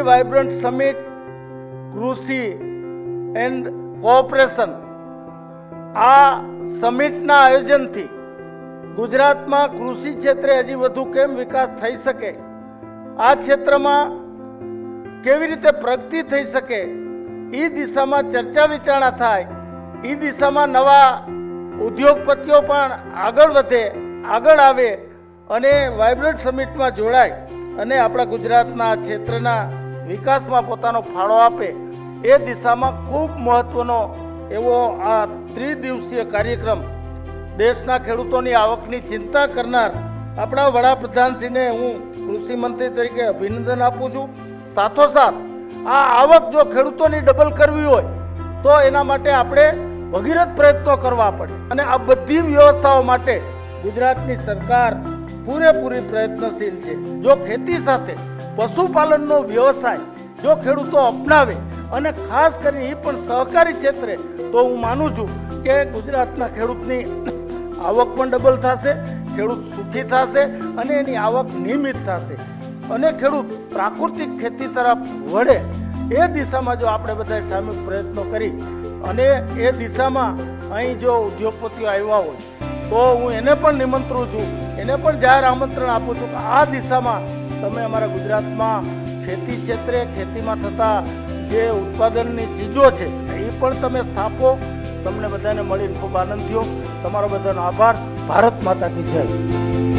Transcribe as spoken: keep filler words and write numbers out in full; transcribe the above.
Vibrant summit કૃષિ and cooperation આ સમિટના આયોજનથી ગુજરાતમાં કૃષિ ક્ષેત્રે હજી વધુ કેમ વિકાસ થઈ શકે, આ ક્ષેત્રમાં કેવી રીતે પ્રગતિ થઈ શકે, એ દિશામાં ચર્ચા વિચારણા થાય, એ દિશામાં નવા ઉદ્યોગપતિઓ પણ આગળ વધે, આગળ આવે અને વાઇબ્રન્ટ સમિટમાં જોડાય અને આપણા ગુજરાતના ક્ષેત્રના વિકાસમાં પોતાનો ફાળો આપે, એ દિશામાં ખૂબ મહત્વનો એવો આ ત્રિદિવસીય કાર્યક્રમ દેશના ખેડૂતોની આવકની ચિંતા કરનાર આપણા વડાપ્રધાનશ્રીને હું કૃષિ મંત્રી તરીકે અભિનંદન આપું છું। સાથોસાથ આ આવક જો ખેડૂતોની ડબલ કરવી હોય તો એના માટે આપણે ભગીરથ પ્રયત્નો કરવા પડે અને આ બધી વ્યવસ્થાઓ માટે ગુજરાતની સરકાર પૂરેપૂરી પ્રયત્નશીલ છે। જો ખેતી સાથે પશુપાલનનો વ્યવસાય જો ખેડૂતો અપનાવે અને ખાસ કરીને એ પણ સહકારી ક્ષેત્રે, તો હું માનું છું કે ગુજરાતના ખેડૂતની આવક પણ ડબલ થશે, ખેડૂત સુખી થશે અને એની આવક નિયમિત થશે અને ખેડૂત પ્રાકૃતિક ખેતી તરફ વળે। એ દિશામાં જો આપણે બધા સામૂહિક પ્રયત્નો કરી અને એ દિશામાં અહીં જો ઉદ્યોગપતિઓ આવ્યા હોય તો હું એને પણ નિમંત્રું છું, એને પણ જાહેર આમંત્રણ આપું છું કે આ દિશામાં તમે અમારા ગુજરાતમાં ખેતી ક્ષેત્રે ખેતીમાં થતા જે ઉત્પાદનની ચીજો છે એ પણ તમે સ્થાપો। તમને બધાને મળીને ખૂબ આનંદ થયો। તમારો બધાનો આભાર। ભારત માતા કી જય।